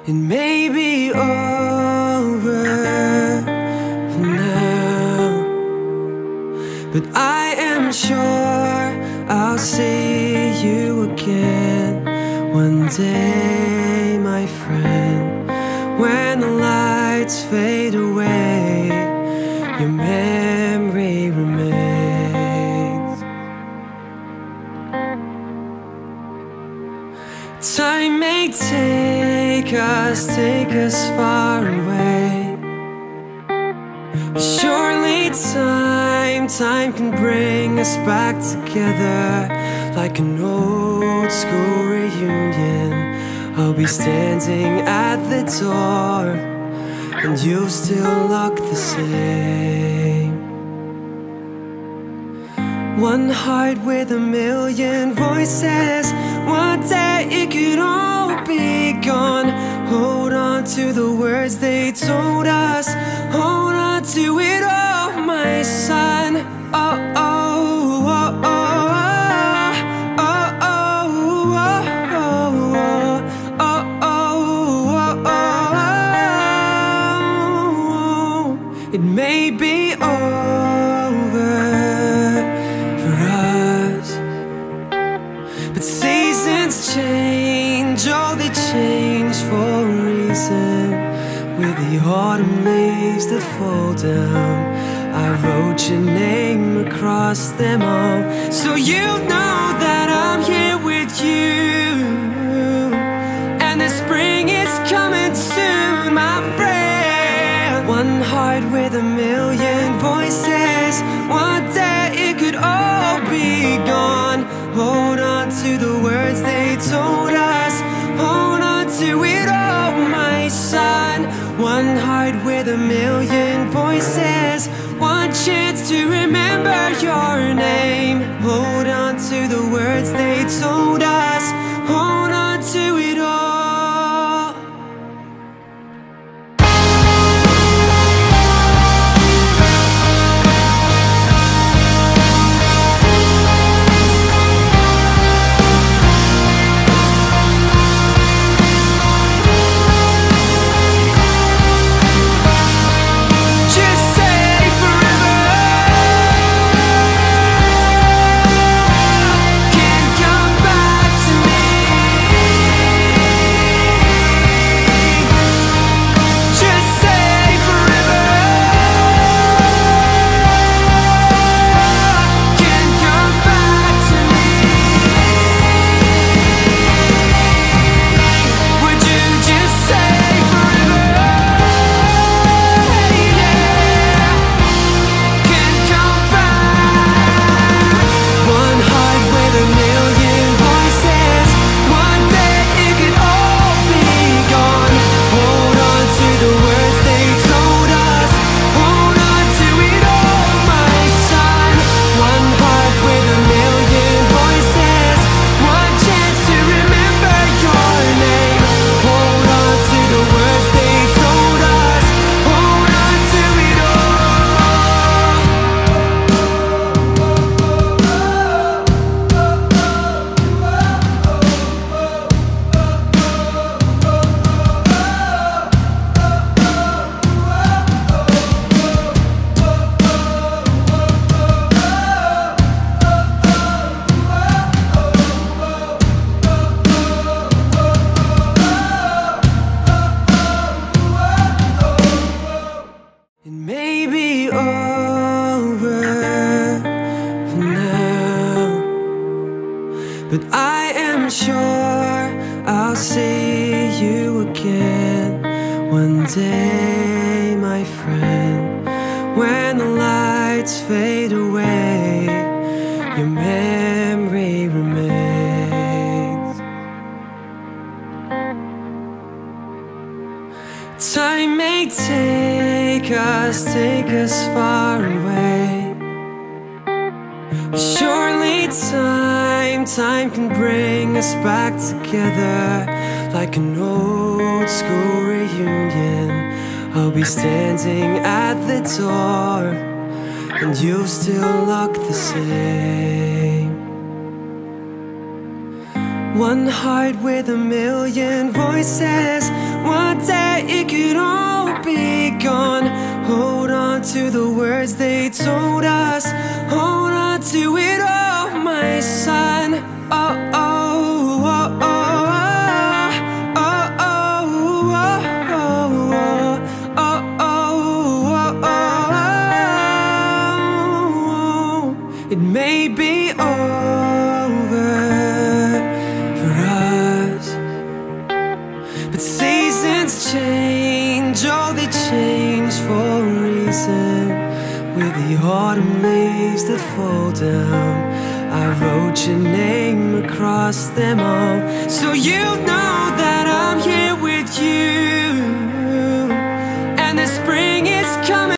It may be over for now, but I am sure I'll see you again one day, my friend. When the lights fade away, your memory remains. Time may take us far away, but surely time can bring us back together. Like an old school reunion, I'll be standing at the door, and you'll still look the same. One heart with a million voices. One day it could all be gone. Hold on to the words they told us. Hold on to it all, my son. Oh, oh, oh, oh, oh, oh, oh, oh, oh, oh. It may be over for us, but seasons change, oh they change for a reason. With the autumn leaves that fall down, I wrote your name across them all, so you know that I'm here with you. And the spring is coming soon, my friend. One heart with a million voices. One day it could all be gone. Hold on to the words they told us. Hold on to it all, my son. One heart with a million voices. One chance to remember your name. Hold on to the words they told us. Hold on to it all. It may be over for now, but I am sure I'll see you again one day, my friend. When the lights fade away, your memory remains. Time may take us far away, but surely time can bring us back together. Like an old school reunion, I'll be standing at the door, and you'll still look the same. One heart with a million voices. One day it could all be gone. Hold on to the words they told us. Hold on to it all, my son. Oh, oh, oh, oh, oh, oh, oh, oh, oh, oh, oh. It may be over for us, but seasons change, oh they change for a reason. With the autumn leaves that fall down, I wrote your name across them all, so you know that I'm here with you. And the spring is coming.